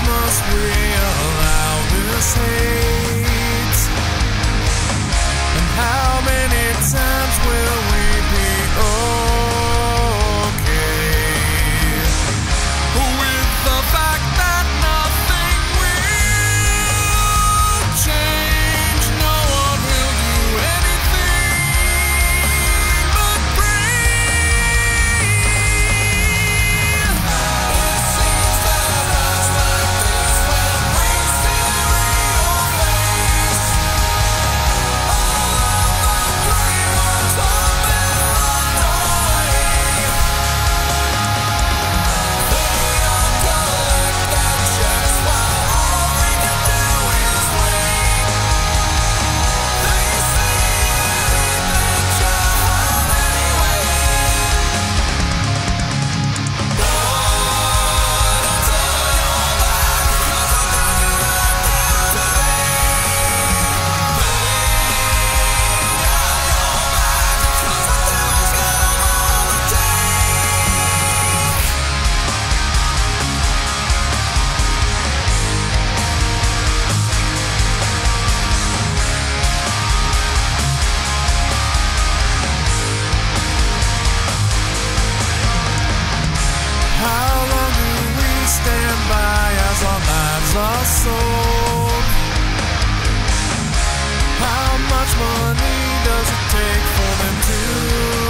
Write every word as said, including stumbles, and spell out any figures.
must we allow this hate? And how many times will we be okay with the fact that nothing will change? No one will do anything but breathe. It seems that times like this when we see real face, all of the dream ones have been run away. They all collect their checks while all we can do is wait. They say anything just won't anyway. But until you're back, 'cause I'm doing like that today. Cause the devil's got 'em all the take. How long do we stand by as our lives are sold? How much money does it take for them to